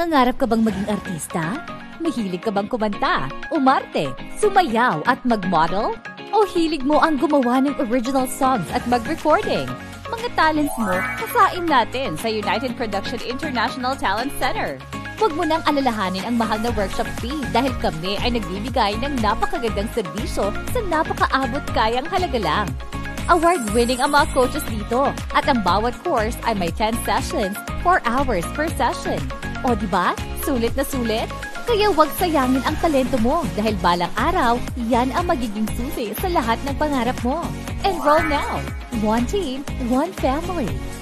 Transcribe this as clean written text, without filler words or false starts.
Nangangarap ka bang maging artista? Mahilig ka bang kumanta, umarte, sumayaw at mag-model? O hilig mo ang gumawa ng original songs at mag-recording? Mga talents mo, kasain natin sa United Production International Talent Center. Huwag mo nang alalahanin ang mahal na workshop fee dahil kami ay nagbibigay ng napakagandang serbisyo sa napakaabot kayang halaga lang. Award-winning ang mga coaches dito at ang bawat course ay may 10 sessions, 4 hours per session. O diba? Sulit na sulit? Kaya huwag sayangin ang talento mo dahil balang araw, yan ang magiging susi sa lahat ng pangarap mo. Enroll now! One team, one family.